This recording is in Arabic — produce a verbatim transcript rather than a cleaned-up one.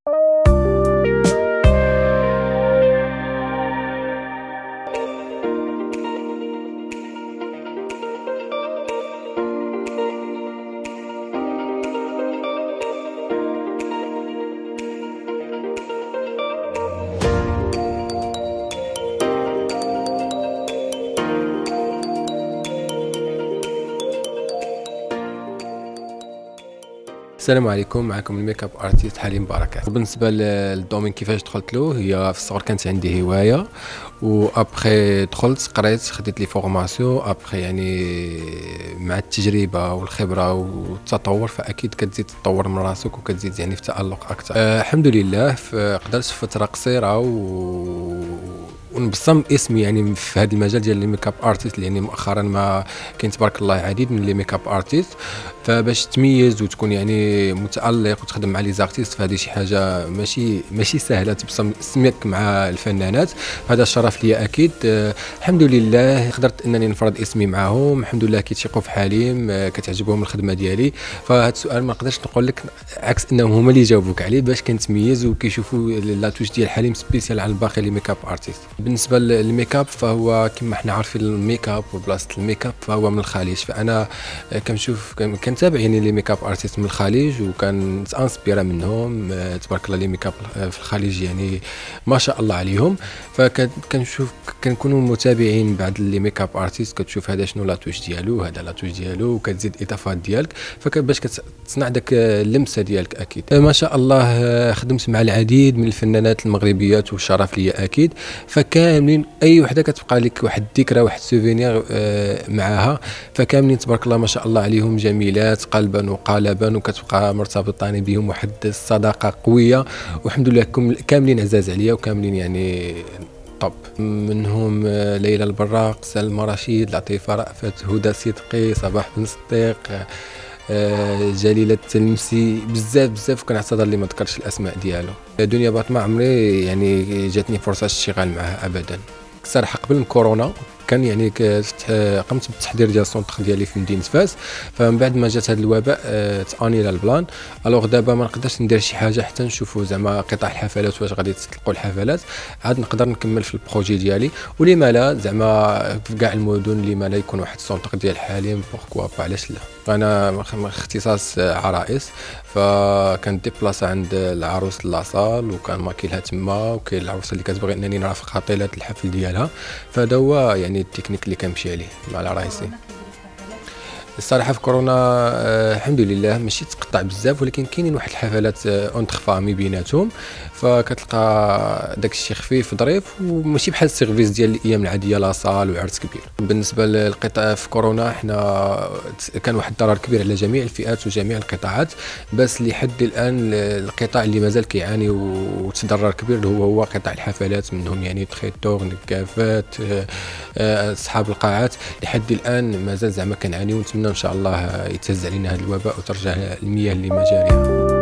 السلام عليكم، معكم الميك اب ارتيست حليم بركات. بالنسبه للدومين كيفاش دخلت له، هي في الصغر كانت عندي هوايه، وابخي دخلت قريت خديت لي فورماسيون. ابخي يعني مع التجربه والخبره والتطور فاكيد كتزيد تطور من راسك وكتزيد يعني في تالق اكثر. أه الحمد لله قدرت في فتره قصيره و ونبصم اسمي يعني في هذا المجال ديال الميك اب ارتيست، لان مؤخرا ما كاين تبارك الله عديد من لي ميك اب ارتيست. فباش تميز وتكون يعني متالق وتخدم مع لي زارتيست، فهذه شي حاجه ماشي ماشي سهله تبصم اسمك مع الفنانات. هذا الشرف لي اكيد. أه الحمد لله قدرت انني نفرض اسمي معهم، الحمد لله كيتشيقوا في حليم، أه كتعجبهم الخدمه ديالي. فهذا السؤال ما نقدرش نقول لك عكس انهم هما اللي جاوبوك عليه، باش كنتميز وكيشوفوا لا توش ديال حليم سبيسيال على الباقي لي ميك اب ارتيست. بالنسبه للميك اب فهو كما حنا عارفين الميك اب وبلاصه الميك اب فهو من الخليج، فانا كنشوف كنتابع يعني لي ميك اب ارتيست من الخليج وكان انسبيرا منهم. تبارك الله لي ميك اب في الخليج يعني ما شاء الله عليهم. فكنشوف كنكونوا متابعين بعض لي ميك اب ارتيست، كتشوف هذا شنو لا توش ديالو، هذا لا توش ديالو، وكتزيد اضافات ديالك فباش كتصنع داك اللمسه ديالك اكيد. ما شاء الله خدمت مع العديد من الفنانات المغربيات والشرف لي اكيد. فكاملين اي وحده كتبقى لك واحد الذكرى واحد سوفينير معاها، فكاملين تبارك الله ما شاء الله عليهم جميلات قلبا وقالبا، وكتبقى مرتبطاني بهم واحد الصداقه قويه، والحمد لله كاملين عزاز عليا وكاملين يعني طب. منهم ليلى البراق، سلمى رشيد، لطيفه رأفت، هدى صدقي، صباح بن صديق، جليلة التلمسي، بزاف بزاف كنعتذر اللي ما ذكرتش الاسماء ديالو. دنيا باطمه عمري يعني جاتني فرصه الاشتغال معها ابدا. صراحه قبل الكورونا كان يعني قمت بالتحضير ديال السونتر ديالي في مدينه فاس، فمن بعد ما جات هذا الوباء تانيلا البلان. الوغ دابا ما نقدرش ندير شي حاجه حتى نشوفوا زعما قطاع الحفلات واش غادي تطلقوا الحفلات، عاد نقدر نكمل في البروجي ديالي. ولما لا زعما في كاع المدن لما لا يكون واحد السونتر ديال حليم بوركوا با، علاش لا. انا اختصاص عرائس، فكنت ديبلاصا عند العروس لاصال وكان ماكيلها تما، وكاين العروسه اللي كتبغي انني نرافقها طيله الحفل ديالها. فهذا هو يعني التكنيك اللي كنمشي عليه مع العرايسين. الصراحه في كورونا آه الحمد لله ماشي تقطع بزاف، ولكن كاينين واحد الحفلات اونتر فامي بيناتهم، فكتلقى داك الشيء خفيف ظريف وماشي بحال السيرفيس ديال الايام العاديه لا صال وعرس كبير. بالنسبه للقطاع في كورونا حنا كان واحد الضرر كبير على جميع الفئات وجميع القطاعات، بس لحد الان القطاع اللي مازال كيعاني وتضرر كبير هو هو قطاع الحفلات، منهم يعني تخيطور، نكافات، اصحاب القاعات. لحد الان مازال زعما كنعانيو، ونتمنى ان شاء الله يتهز علينا هذا الوباء وترجع المياه لمجاريها.